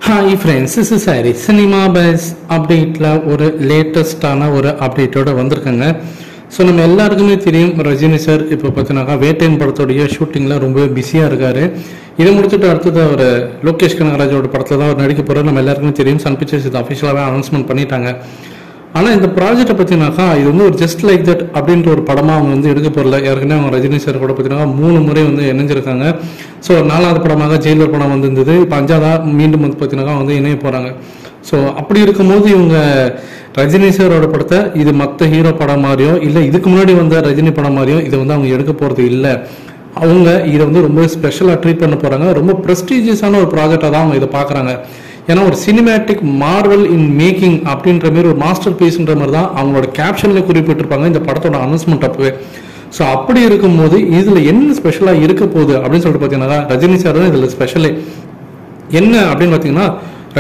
Hi friends, this is Hari. Cinema buzz அப்டேட்டில் ஒரு லேட்டஸ்டான ஒரு அப்டேட்டோட வந்திருக்காங்க. ஸோ நம்ம எல்லாருக்குமே தெரியும், ரஜினி சார் இப்போ பார்த்தீங்கன்னாக்கா வேட்டையன் படத்தோடைய ஷூட்டிங்கில் ரொம்ப பிஸியாக இருக்கார். இதை முடிச்சுட்டு அடுத்தது அவர் லோகேஷ் கனகராஜோட படத்தில் தான் அவர் நடிக்க போகிறார். நம்ம எல்லாருக்குமே தெரியும், சன் பிக்சர்ஸ் இது அஃபிஷியலாகவே அனௌன்ஸ்மெண்ட் பண்ணிட்டாங்க. ஆனால் இந்த ப்ராஜெக்டை பார்த்தீங்கன்னாக்கா இது வந்து ஒரு ஜஸ்ட் லைக் தட் அப்படின்ற ஒரு படமாக அவங்க வந்து எடுக்க போகிறல. ஏற்கனவே அவங்க ரஜினி சார் கூட பார்த்தீங்கன்னா 3 முறை வந்து இணைஞ்சிருக்காங்க. ஸோ 4வது படமாக ஜெயிலர் படம் வந்திருந்தது. இப்போ 5வது மீண்டும் வந்து பார்த்தீங்கன்னா வந்து இணைய போகிறாங்க. ஸோ அப்படி இருக்கும்போது இவங்க ரஜினி சாரோட படத்தை இது மற்ற ஹீரோ படம் மாதிரியோ இல்லை இதுக்கு முன்னாடி வந்த ரஜினி படம் மாதிரியோ இதை வந்து அவங்க எடுக்க போகிறது இல்லை. அவங்க இதை வந்து ரொம்ப ஸ்பெஷலாக ட்ரீட் பண்ண போகிறாங்க. ரொம்ப ப்ரெஸ்டீஜியஸான ஒரு ப்ராஜெக்டாக தான் அவங்க இதை பார்க்குறாங்க. ஏன்னா ஒரு சினிமேட்டிக் மார்வல் இன் மேக்கிங் அப்படின்ற மாதிரி ஒரு மாஸ்டர் பீஸ்ன்ற மாதிரி தான் அவங்களோட கேப்ஷன்ல குறிப்பிட்டிருப்பாங்க இந்த படத்தோட அனௌன்ஸ்மெண்ட் அப்பவே. ஸோ அப்படி இருக்கும்போது இதில் என்ன ஸ்பெஷலாக இருக்க போகுது அப்படின்னு சொல்லிட்டு பார்த்தீங்கன்னா ரஜினி சார் தான் இதில் ஸ்பெஷலே. என்ன அப்படின்னு பார்த்தீங்கன்னா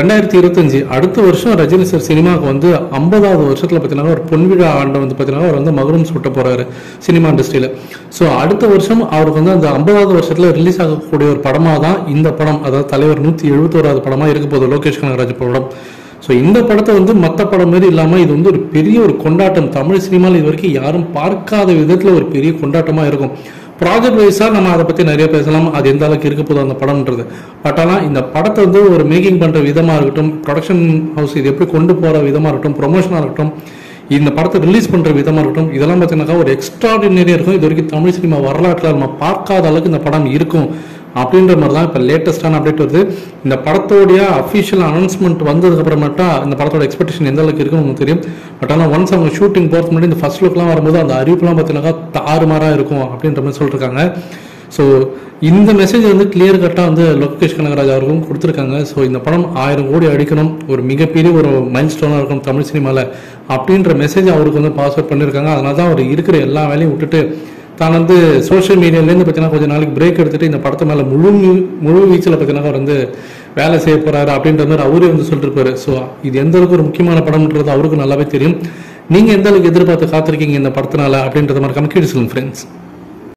2025 அடுத்த வருஷம் ரஜினி சார் சினிமாவுக்கு வந்து 50வது வருஷத்தில் பார்த்தீங்கன்னா ஒரு பொன்விழா ஆண்டை வந்து பார்த்தீங்கன்னா அவர் வந்து மகுடம் சூட்ட போறாரு சினிமா இண்டஸ்ட்ரியில். ஸோ அடுத்த வருஷம் அவருக்கு வந்து அந்த 50வது வருஷத்தில் ரிலீஸ் ஆகக்கூடிய ஒரு படமாக தான் இந்த படம், அதாவது தலைவர் 171வது படமாக இருக்க போகுது லோகேஷ் கனகராஜ் படம். ஸோ இந்த படத்தை வந்து மற்ற படம் மாதிரி இல்லாமல் இது வந்து ஒரு பெரிய ஒரு கொண்டாட்டம். தமிழ் சினிமாவில் இது வரைக்கும் யாரும் பார்க்காத விதத்தில் ஒரு பெரிய கொண்டாட்டமாக இருக்கும். ப்ராஜெக்ட் வைஸாக நம்ம அதை பற்றி நிறைய பேசலாம், அது எந்த அளவுக்கு இருக்க போதும் அந்த படம்ன்றது. பட் ஆனால் இந்த படத்தை வந்து ஒரு மேக்கிங் பண்ணுற விதமாக இருக்கட்டும், ப்ரொடக்ஷன் ஹவுஸ் இது எப்படி கொண்டு போகிற விதமாக இருக்கட்டும், ப்ரொமோஷனாக இருக்கட்டும், இந்த படத்தை ரிலீஸ் பண்ணுற விதமாக இருக்கட்டும், இதெல்லாம் பார்த்தீங்கன்னாக்கா ஒரு எக்ஸ்ட்ராடினரியாக இருக்கும். இது வரைக்கும் தமிழ் சினிமா வரலாற்றில் நம்ம பார்க்காத அளவுக்கு இந்த படம் இருக்கும் அப்படின்ற மாதிரி தான் இப்போ லேட்டஸ்டான அப்டேட் வருது. இந்த படத்தோடைய அஃபிஷியல் அனௌன்ஸ்மெண்ட் வந்ததுக்கு அப்புறமேட்டா இந்த படத்தோட எக்ஸ்பெக்டேஷன் எந்த அளவுக்கு இருக்குன்னு உங்களுக்கு தெரியும். பட் ஆனால் ஒன்ஸ் அவங்க ஷூட்டிங் போகிறதுக்கு முன்னாடி இந்த ஃபர்ஸ்ட் லுக்லாம் வரும்போது அந்த அறிவிப்புலாம் பார்த்தீங்கன்னாக்கா தாறுமாறாக இருக்கும் அப்படின்ற மாதிரி சொல்லியிருக்காங்க. ஸோ இந்த மெசேஜ் வந்து கிளியர் கட்டாக வந்து லோகேஷ் கனகராஜ் அவர்களும் கொடுத்துருக்காங்க. ஸோ இந்த படம் 1000 கோடி அடிக்கணும், ஒரு மிகப்பெரிய ஒரு மைல் ஸ்டோனாக இருக்கும் தமிழ் சினிமாவில் அப்படின்ற மெசேஜ் அவருக்கு வந்து பாஸ் அவுட் பண்ணியிருக்காங்க. அதனால தான் அவர் இருக்கிற எல்லா வேலையும் விட்டுட்டு தான் வந்து சோஷியல் மீடியாலேருந்து பார்த்தீங்கன்னா கொஞ்சம் நாளைக்கு பிரேக் எடுத்துட்டு இந்த படத்து மேலே முழு வீச்சில் பார்த்தீங்கன்னா அவர் வந்து வேலை செய்ய போகிறாரு அப்படின்ற மாதிரி அவரே வந்து சொல்லிருப்பாரு. ஸோ இது எந்த அளவுக்கு ஒரு முக்கியமான படம்ன்றது அவருக்கு நல்லாவே தெரியும். நீங்கள் எந்த அளவுக்கு எதிர்பார்த்து காத்திருக்கீங்க இந்த படத்தினால அப்படின்றத மாதிரி கணக்கீடு சொல்லுங்க ஃப்ரெண்ட்ஸ்.